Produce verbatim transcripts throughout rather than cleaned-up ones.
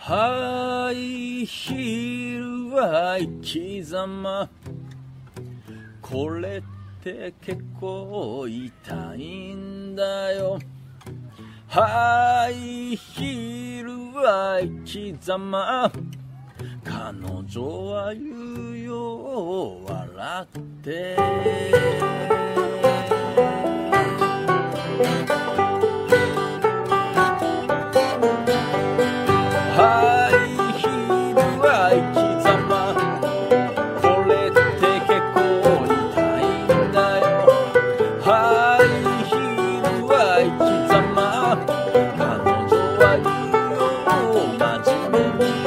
ハイヒールは生き様、これって結構痛いんだよ。ハイヒールは生き様、彼女は言うよ笑って。ハイヒールは生き様、これって結構痛いんだよ。ハイヒールは生き様、彼女は言うよ真面目に。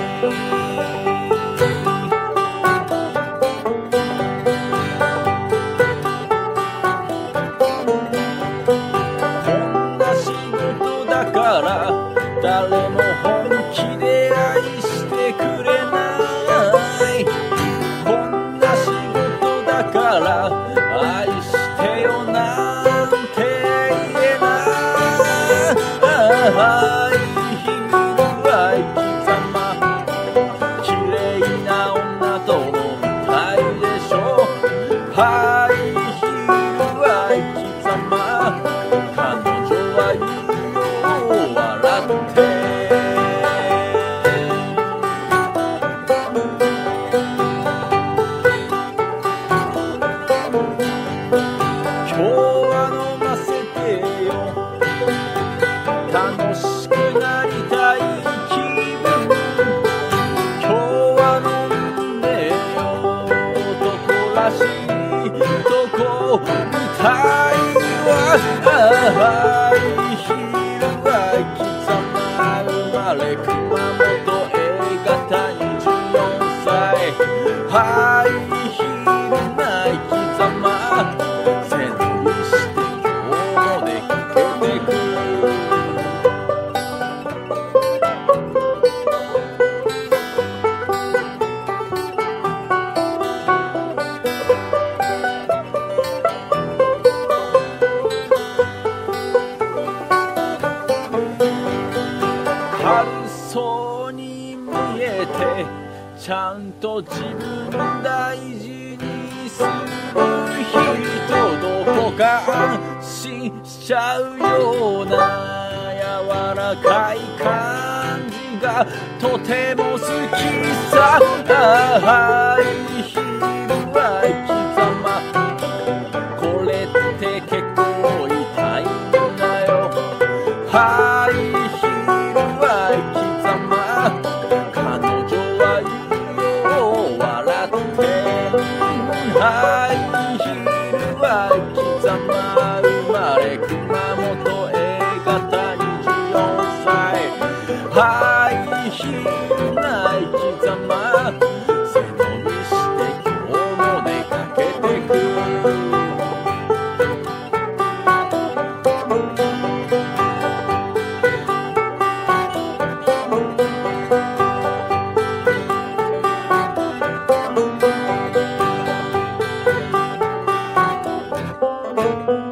こんな仕事だから誰も本気で愛してくれない。こんな仕事だから愛してよなんて言えない。ハイヒールは生き様、綺麗な女と飲みたいでしょ。ハイヒールは生き様、彼女は言うよ笑って。今日は飲ませてよ、楽しくなりたい気分。今日は飲んでよ、男らしいとこ見たいわ。ハイヒールは生き様、生まれ熊本 A 型にじゅうよんさい。ハイヒールな生き様、背伸びして今日も出かけてく。軽そうに見えてちゃんと自分大事にする人、どこか安心しちゃうような柔らかい感じがとても好きさ。ハイヒールは生き様、これって結構痛いんだよ。ハイヒールは生き様、彼女は言うよ笑って。ハイヒールは生き様、生まれ熊本 A 型にじゅうよんさい。ハイヒールな生き様、背伸びして今日も出かけてく。Thank you.